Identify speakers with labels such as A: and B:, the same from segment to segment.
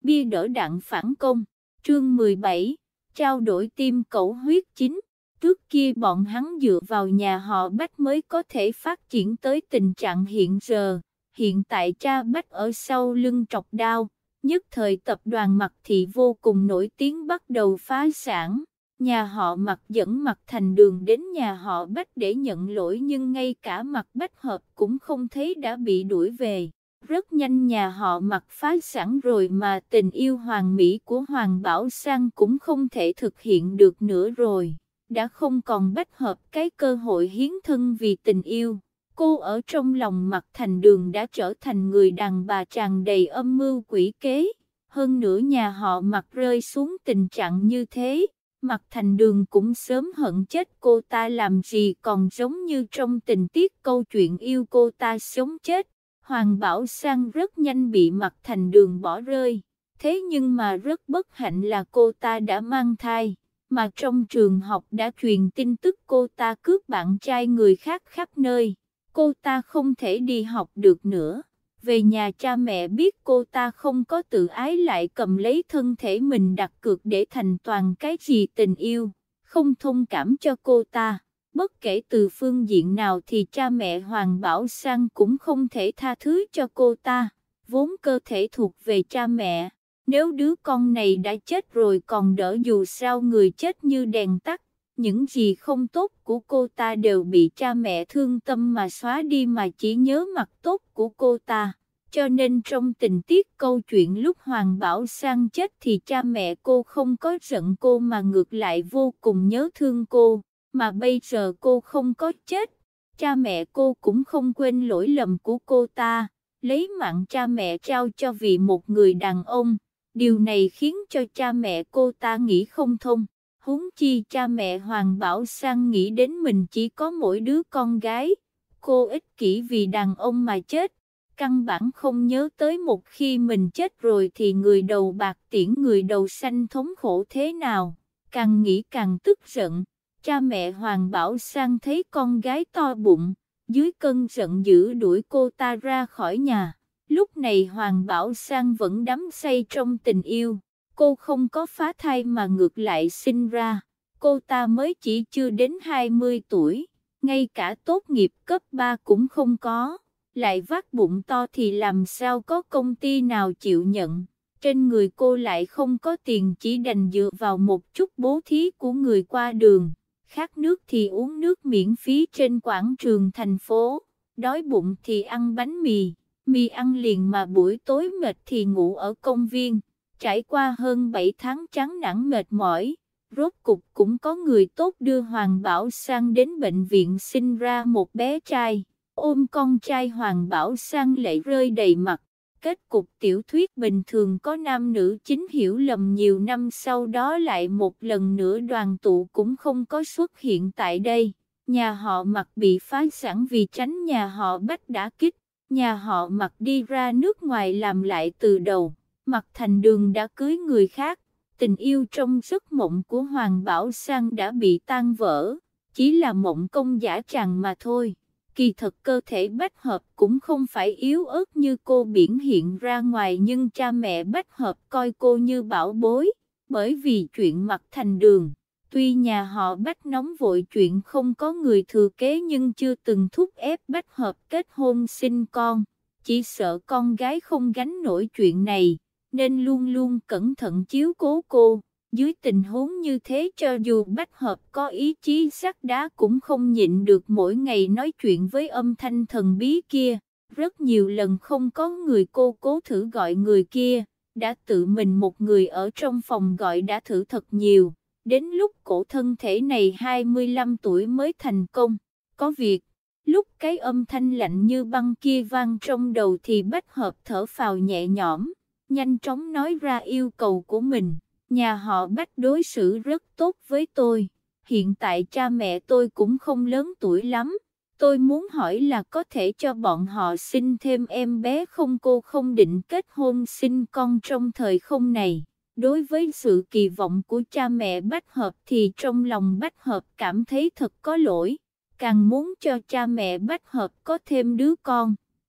A: bia đỡ đạn phản công. Chương 17, trao đổi tim cẩu huyết chính. Trước kia bọn hắn dựa vào nhà họ Bách mới có thể phát triển tới tình trạng hiện giờ. Hiện tại cha Bách ở sau lưng trọc đao, nhất thời tập đoàn Mạc Thị vô cùng nổi tiếng bắt đầu phá sản. Nhà họ Mạc dẫn Mạc Thành Đường đến nhà họ Bách để nhận lỗi, nhưng ngay cả Mạc Bách Hợp cũng không thấy đã bị đuổi về. Rất nhanh nhà họ Mạc phá sản rồi mà tình yêu hoàn mỹ của Hoàng Bảo Sang cũng không thể thực hiện được nữa rồi. Đã không còn Bách Hợp cái cơ hội hiến thân vì tình yêu. Cô ở trong lòng Mạc Thành Đường đã trở thành người đàn bà tràn đầy âm mưu quỷ kế. Hơn nữa nhà họ Mạc rơi xuống tình trạng như thế, Mạc Thành Đường cũng sớm hận chết cô ta làm gì còn giống như trong tình tiết câu chuyện yêu cô ta sống chết. Hoàng Bảo Sang rất nhanh bị Mạc Thành Đường bỏ rơi. Thế nhưng mà rất bất hạnh là cô ta đã mang thai, mà trong trường học đã truyền tin tức cô ta cướp bạn trai người khác khắp nơi. Cô ta không thể đi học được nữa. Về nhà cha mẹ biết cô ta không có tự ái lại cầm lấy thân thể mình đặt cược để thành toàn cái gì tình yêu, không thông cảm cho cô ta. Bất kể từ phương diện nào thì cha mẹ Hoàng Bảo Sang cũng không thể tha thứ cho cô ta, vốn cơ thể thuộc về cha mẹ. Nếu đứa con này đã chết rồi còn đỡ, dù sao người chết như đèn tắt. Những gì không tốt của cô ta đều bị cha mẹ thương tâm mà xóa đi, mà chỉ nhớ mặt tốt của cô ta. Cho nên trong tình tiết câu chuyện lúc Hoàng Bảo Sang chết thì cha mẹ cô không có giận cô mà ngược lại vô cùng nhớ thương cô. Mà bây giờ cô không có chết, cha mẹ cô cũng không quên lỗi lầm của cô ta, lấy mạng cha mẹ trao cho vì một người đàn ông. Điều này khiến cho cha mẹ cô ta nghĩ không thông. Huống chi cha mẹ Hoàng Bảo Sang nghĩ đến mình chỉ có mỗi đứa con gái, cô ích kỷ vì đàn ông mà chết, căn bản không nhớ tới một khi mình chết rồi thì người đầu bạc tiễn người đầu xanh thống khổ thế nào. Càng nghĩ càng tức giận, cha mẹ Hoàng Bảo Sang thấy con gái to bụng, dưới cơn giận dữ đuổi cô ta ra khỏi nhà. Lúc này Hoàng Bảo Sang vẫn đắm say trong tình yêu. Cô không có phá thai mà ngược lại sinh ra. Cô ta mới chỉ chưa đến 20 tuổi, ngay cả tốt nghiệp cấp 3 cũng không có, lại vác bụng to thì làm sao có công ty nào chịu nhận. Trên người cô lại không có tiền, chỉ đành dựa vào một chút bố thí của người qua đường. Khát nước thì uống nước miễn phí trên quảng trường thành phố, đói bụng thì ăn bánh mì, mì ăn liền mà buổi tối mệt thì ngủ ở công viên. Trải qua hơn 7 tháng chán nản mệt mỏi, rốt cục cũng có người tốt đưa Hoàng Bảo Sang đến bệnh viện sinh ra một bé trai. Ôm con trai Hoàng Bảo Sang lệ rơi đầy mặt. Kết cục tiểu thuyết bình thường có nam nữ chính hiểu lầm, nhiều năm sau đó lại một lần nữa đoàn tụ cũng không có xuất hiện tại đây. Nhà họ Mạc bị phá sản vì tránh nhà họ Bách đả kích. Nhà họ Mạc đi ra nước ngoài làm lại từ đầu. Mạc Thành Đường đã cưới người khác, tình yêu trong giấc mộng của Hoàng Bảo Sang đã bị tan vỡ, chỉ là mộng công giả tràng mà thôi. Kỳ thật cơ thể Bách Hợp cũng không phải yếu ớt như cô biểu hiện ra ngoài, nhưng cha mẹ Bách Hợp coi cô như bảo bối, bởi vì chuyện Mạc Thành Đường. Tuy nhà họ Bách nóng vội chuyện không có người thừa kế nhưng chưa từng thúc ép Bách Hợp kết hôn sinh con, chỉ sợ con gái không gánh nổi chuyện này, nên luôn luôn cẩn thận chiếu cố cô. Dưới tình huống như thế cho dù Bách Hợp có ý chí sắt đá cũng không nhịn được mỗi ngày nói chuyện với âm thanh thần bí kia. Rất nhiều lần không có người cô cố thử gọi người kia, đã tự mình một người ở trong phòng gọi đã thử thật nhiều. Đến lúc cổ thân thể này 25 tuổi mới thành công. Có việc, lúc cái âm thanh lạnh như băng kia vang trong đầu thì Bách Hợp thở phào nhẹ nhõm, nhanh chóng nói ra yêu cầu của mình. Nhà họ Bách đối xử rất tốt với tôi. Hiện tại cha mẹ tôi cũng không lớn tuổi lắm. Tôi muốn hỏi là có thể cho bọn họ sinh thêm em bé không? Cô không định kết hôn sinh con trong thời không này. Đối với sự kỳ vọng của cha mẹ Bách Hợp thì trong lòng Bách Hợp cảm thấy thật có lỗi. Càng muốn cho cha mẹ Bách Hợp có thêm đứa con.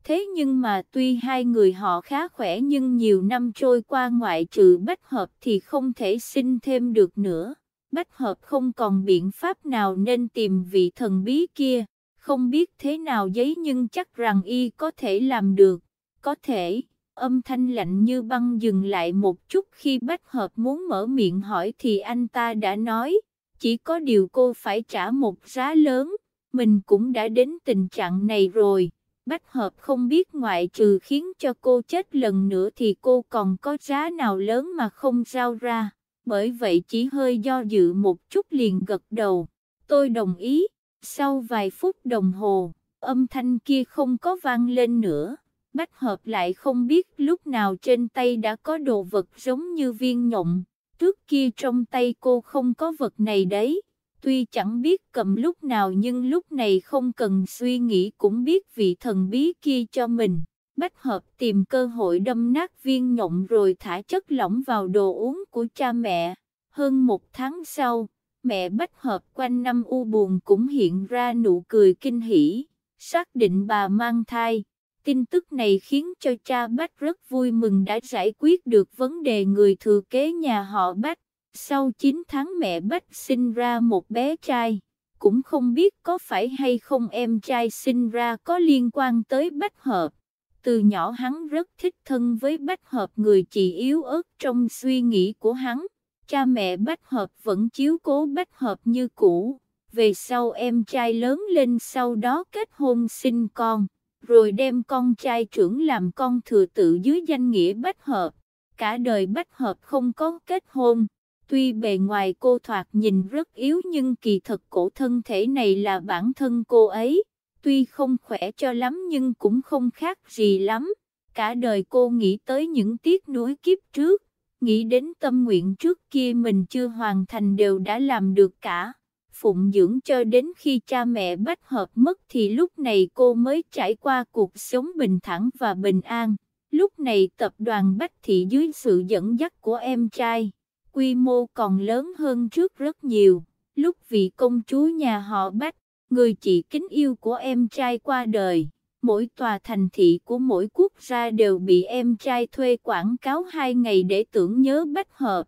A: Thế nhưng mà tuy hai người họ khá khỏe nhưng nhiều năm trôi qua ngoại trừ Bách Hợp thì không thể sinh thêm được nữa. Bách Hợp không còn biện pháp nào nên tìm vị thần bí kia, không biết thế nào giấy nhưng chắc rằng y có thể làm được. Có thể. Âm thanh lạnh như băng dừng lại một chút khi Bách Hợp muốn mở miệng hỏi thì anh ta đã nói, chỉ có điều cô phải trả một giá lớn, mình cũng đã đến tình trạng này rồi. Bách Hợp không biết ngoại trừ khiến cho cô chết lần nữa thì cô còn có giá nào lớn mà không giao ra, bởi vậy chỉ hơi do dự một chút liền gật đầu, tôi đồng ý. Sau vài phút đồng hồ, âm thanh kia không có vang lên nữa. Bách Hợp lại không biết lúc nào trên tay đã có đồ vật giống như viên nhộng, trước kia trong tay cô không có vật này đấy. Tuy chẳng biết cầm lúc nào nhưng lúc này không cần suy nghĩ cũng biết vị thần bí kia cho mình. Bách Hợp tìm cơ hội đâm nát viên nhộng rồi thả chất lỏng vào đồ uống của cha mẹ. Hơn một tháng sau, mẹ Bách Hợp quanh năm u buồn cũng hiện ra nụ cười kinh hỉ, xác định bà mang thai. Tin tức này khiến cho cha Bách rất vui mừng đã giải quyết được vấn đề người thừa kế nhà họ Bách. Sau 9 tháng mẹ Bách sinh ra một bé trai, cũng không biết có phải hay không em trai sinh ra có liên quan tới Bách Hợp. Từ nhỏ hắn rất thích thân với Bách Hợp, người chị yếu ớt trong suy nghĩ của hắn. Cha mẹ Bách Hợp vẫn chiếu cố Bách Hợp như cũ. Về sau em trai lớn lên sau đó kết hôn sinh con, rồi đem con trai trưởng làm con thừa tự dưới danh nghĩa Bách Hợp. Cả đời Bách Hợp không có kết hôn. Tuy bề ngoài cô thoạt nhìn rất yếu nhưng kỳ thực cổ thân thể này là bản thân cô ấy. Tuy không khỏe cho lắm nhưng cũng không khác gì lắm. Cả đời cô nghĩ tới những tiếc nuối kiếp trước, nghĩ đến tâm nguyện trước kia mình chưa hoàn thành đều đã làm được cả. Phụng dưỡng cho đến khi cha mẹ Bách Hợp mất thì lúc này cô mới trải qua cuộc sống bình thản và bình an. Lúc này tập đoàn Bách Thị dưới sự dẫn dắt của em trai, quy mô còn lớn hơn trước rất nhiều. Lúc vị công chúa nhà họ Bách, người chị kính yêu của em trai qua đời, mỗi tòa thành thị của mỗi quốc gia đều bị em trai thuê quảng cáo 2 ngày để tưởng nhớ Bách Hợp.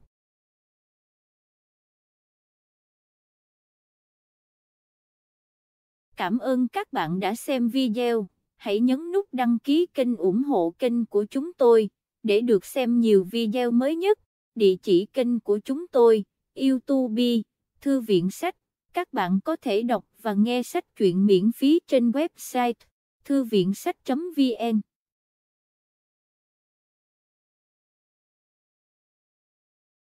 A: Cảm ơn các bạn đã xem video. Hãy nhấn nút đăng ký kênh ủng hộ kênh của chúng tôi, để được xem nhiều video mới nhất. Địa chỉ kênh của chúng tôi, YouTube, Thư viện sách. Các bạn có thể đọc và nghe sách truyện miễn phí trên website thư viện sách.vn.